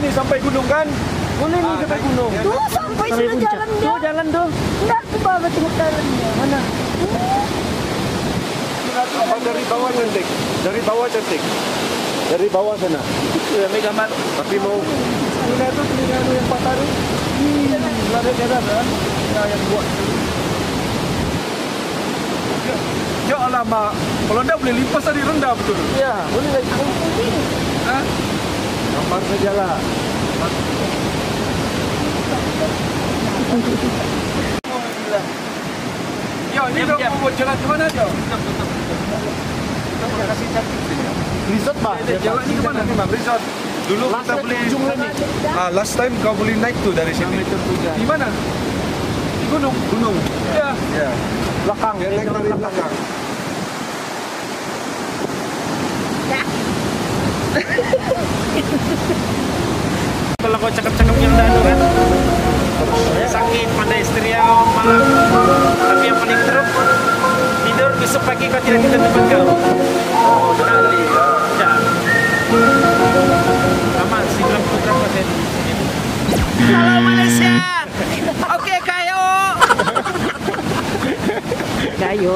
nih sampai gunung kan? Boleh nih sampai gunung. Tuh sampai sudah jalan dia. Tuh jalan tuh. Enggak, tuh bawa tengok jalannya. Mana? Nampak dari bawah cantik. Dari bawah cantik. Dari bawah sana. Sudah ambil gambar. Tapi mau Telinga tu yang patah tu. Lari ke atas kan? Yang buat. ya alamak. Kalau enggak boleh lipas tadi rendah betul. Ya, boleh lagi. Hah? Gambar sajalah. Ya, ini dah mau jalan ke mana dia? Kita kasih cantik saja. Resort bah. Jalan ni ke mana ni, Bang? Resort. Dulu kita boleh last time kau boleh naik tu dari sini. Di mana? Di gunung. Gunung. Ya. Ya. Belakang. Dia naik dari belakang. Kalau kau cakap-cakap yang dahulu kan sakit pada istri kau malam, tapi yang paling teruk tidur besok pagi kau tidak tidur tempat kau. Oh, sekali. Ya. Aman, 90%. Halo Malaysia. Oke, kayo. Kayo.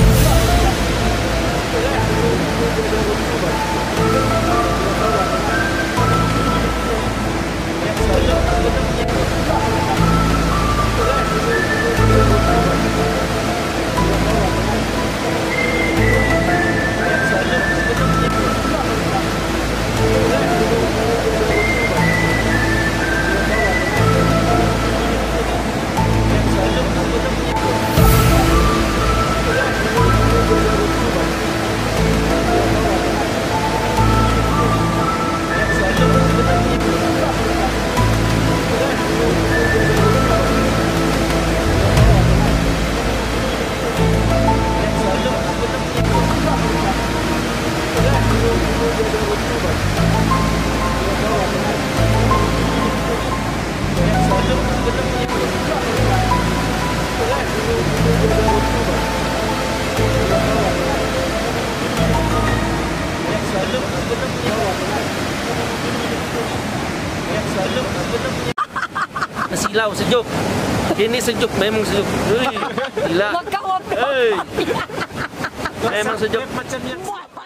Silau sejuk. Ini sejuk, memang sejuk. Hei, gila. Hei. Memang sejuk. Macam yang